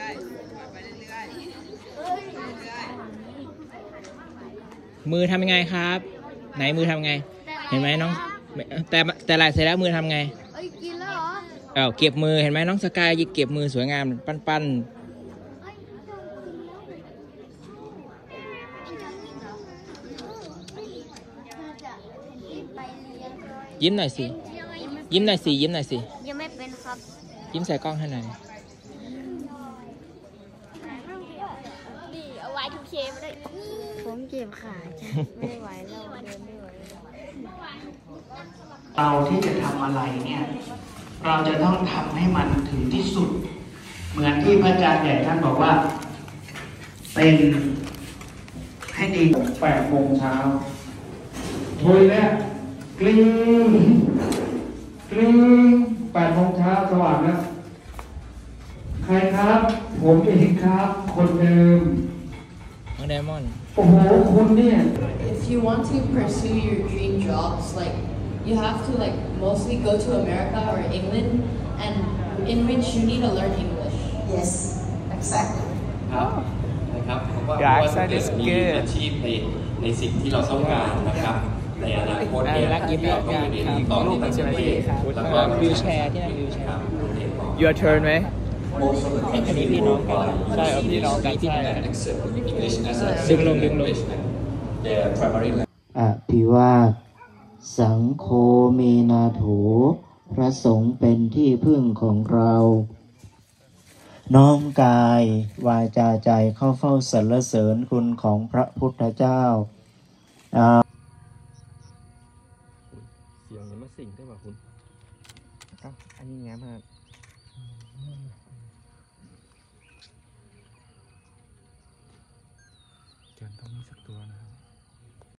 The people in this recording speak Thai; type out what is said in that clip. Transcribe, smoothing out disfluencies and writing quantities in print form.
มือทำยังไงครับ ไหนมือทำไงเห็นไหมน้องแต่ลายเสร็จแล้วมือทำไงกินแล้วเหรอเก็บมือเห็นไหมน้องสกายเก็บมือสวยงามปั้นยิ้มหน่อยสิยิ้มหน่อยสิยิ้มหน่อยสิยังไม่เป็นครับยิ้มใส่กล้องให้หน่อยนี่เอาไว้ทุกเคมเลยผมเจ็บขาไม่ไหวแล้วเดินไม่ไหวเราที่จะทำอะไรเนี่ยเราจะต้องทำให้มันถึงที่สุดเหมือนที่พระอาจารย์ใหญ่ท่านบอกว่าเป็นให้ดี8 โมงเช้าคุยแล้วกลิ้ง8 โมงเช้าสว่างแล้วใครครับผมเองครับคนเดิมน้องไดมอนด์โอ้โหคุณเนี่ย If you want to pursue your dream jobs like you have to like mostly go to America or England and in which you need to learn English Yes exactly ครับนะครับเพราะว่าเราจะมีอาชีพในสิ่งที่เราต้องการนะครับในอนาคตเนี่ยเราต้องเรียนต่อที่ต่างประเทศแล้วก็วิวแชร์ที่นั่นวิวแชร์ Your turn ไหมอันนี้พี่น้องกันใช่ครับพี่น้องกันใช่ดึงลงอภิวาทสังโฆเมนาโถพระสงฆ์เป็นที่พึ่งของเราน้อมกายวาจาใจเข้าเฝ้าสรรเสริญคุณของพระพุทธเจ้าเสียงยังไม่สิ่งได้ป่ะคุณอันนี้งามมากจนต้องมีสักตัวนะครับ